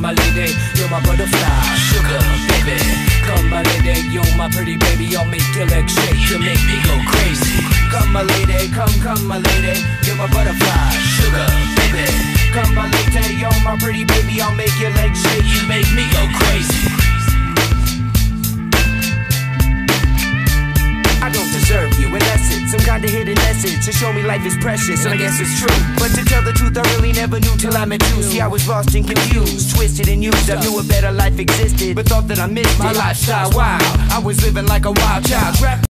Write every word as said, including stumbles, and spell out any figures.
my lady, you're my butterfly, sugar, baby. Come, my lady, you're my pretty baby. I'll make your legs shake, you make me go crazy. Come, my lady, come, come, my lady, you're my butterfly, sugar, baby. Come, my lady, you're my pretty baby. I'll make your legs shake, you make me go crazy. I don't deserve you, unless it's some kind of hidden message to show me life is precious, and I guess it's true. But to tell the truth, I really never knew till I met you. See, I was lost and confused, twisted and used. I knew a better life existed, but thought that I missed my lifestyle. Wow, I was living like a wild child. Rap